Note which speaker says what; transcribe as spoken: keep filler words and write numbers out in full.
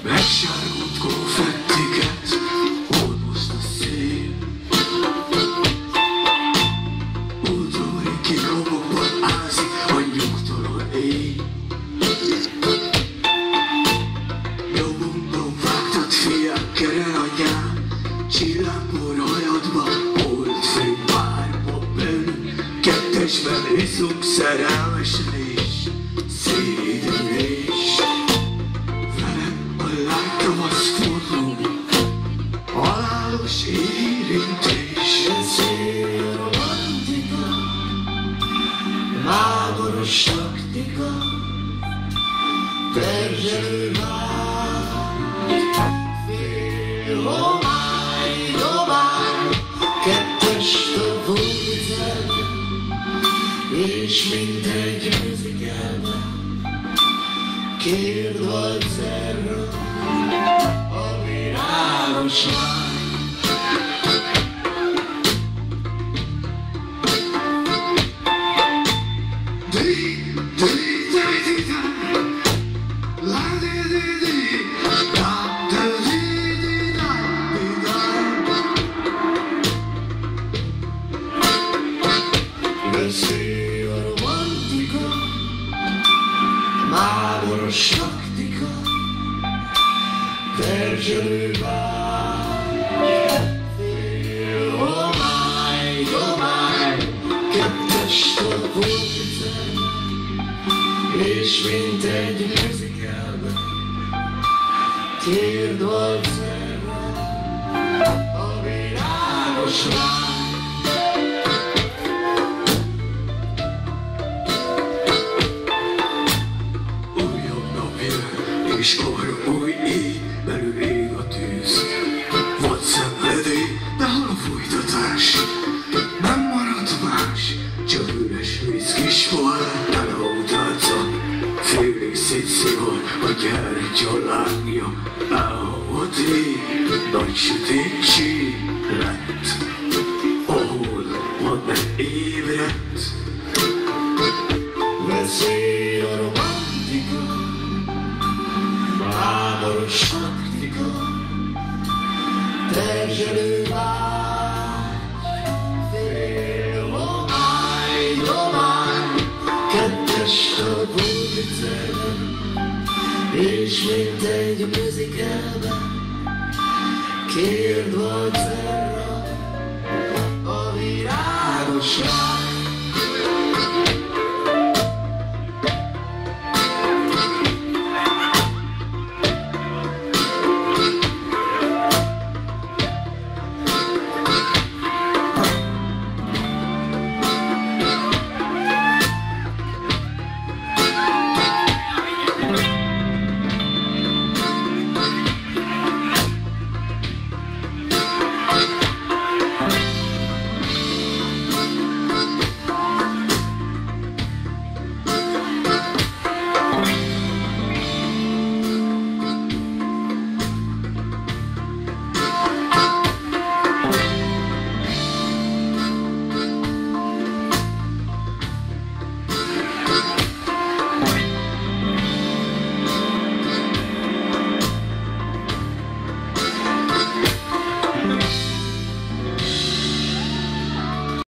Speaker 1: Megsárgult konfettiket hordozt a szél. Udvaréki romokban ázik a nyugtalan éj. Nyomomban vágtat fiák kereanyám, csillámpor hajadban holdfény bárba bennünk. Kettesben iszunk szerelmesen és szédülés. Velem a lágytavasz forró, halálos érintés.
Speaker 2: Szél romantika, mámoros taktika, perzselő vágy, fél homály, dobály, kettes a vulcán, és mint egy műzikelben, kérd valcerra a virágos lány. Szép a romantika, mámoros taktika, perzselő vágy, fél homály, domány, kettest a vulcán, és mint egy műzikelben, kérd valcerra a virágos lány.
Speaker 1: És arra új éj, belül ég a tűz. Vagy szenvedély, de hol a folytatás? Nem marad más, csak üres víz kis pohár, tele a utálca. Félig szétszivar a gyertya lángja, elhavadt ég, nagy sötétség lett, ahol a nem ébredt.
Speaker 2: Veszély a romantika, mámoros taktika, perzselő vágy, fél homály, domány, kettest a vulcán, és mint egy műzikelben, kérd valcerra a virágos lány.